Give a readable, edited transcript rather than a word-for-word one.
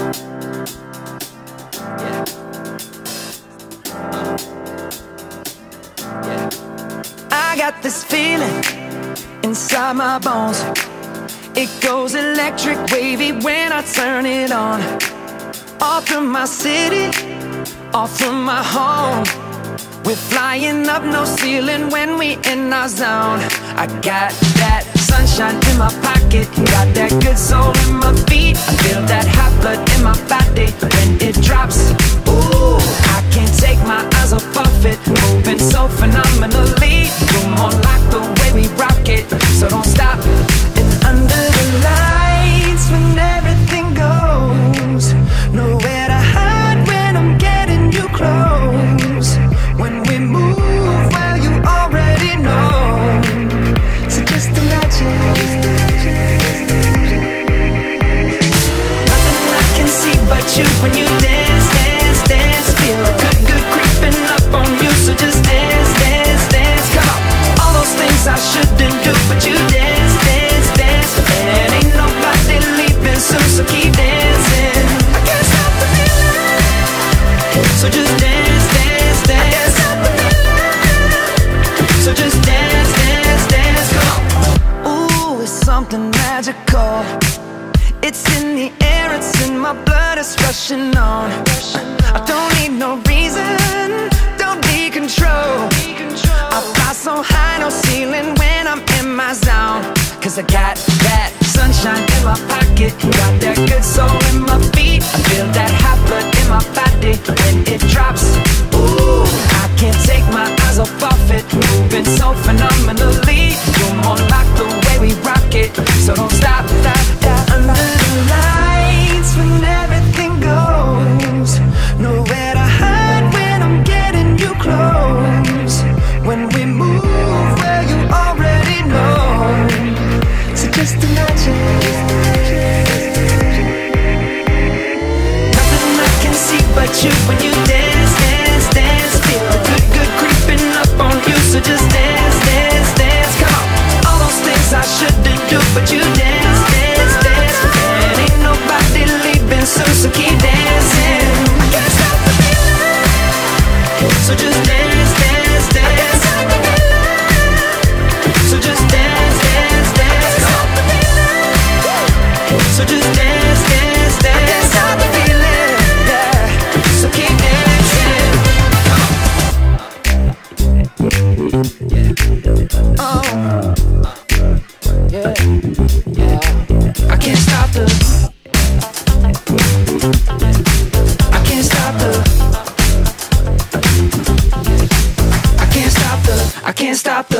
I got this feeling inside my bones. It goes electric wavy when I turn it on. Off from my city, off from my home. We're flying up, no ceiling when we in our zone. I got that sunshine in my pocket, got that good soul in my feet. I feel that hot blood in my body when it drops. Ooh, I can't take my eyes off of it, moving so phenomenally. You're more like the way we rock it, so don't stop. And under the lights when everything goes, nowhere to hide when I'm getting you close. When we move, well, you already know. So just imagine. Nothing I can see but you when you dance, dance, dance. Feel good, good creeping up on you. So just dance, dance, dance. Come on. All those things I shouldn't do, but you dance, dance, dance. And ain't nobody leaving soon, so keep dancing. I can't stop the feeling. So just dance, dance, dance. So just dance, dance, dance, come on. Ooh, it's something magical. It's in the air, it's in my blood, it's rushing on. I don't need no reason, don't need control. I fly so high, no ceiling when I'm in my zone. Cause I got that sunshine in my pocket, got that good soul in my feet. I feel that hot blood in my body when it drops. Ooh, I can't take my eyes off of it, moving so phenomenally. You're more like the way we rock it, so don't stop, stop, stop. Under the lights when everything goes, nowhere to hide when I'm getting you close. When we move, well, you already know. So just imagine. Nothing I can see but you when you dance, dance, dance. Feel good, good creeping up on you. So just dance, dance, dance. Come on. All those things I shouldn't do, but you dance, dance, dance. And ain't nobody leaving soon, so keep dancing. I can't stop the feeling. So just dance, dance, dance. So just dance, dance, dance. So just dance, dance, dance. I can't stop the feeling, yeah. So keep dancing. Oh, yeah, yeah. I can't stop the. I can't stop the. I can't stop the. I can't stop the.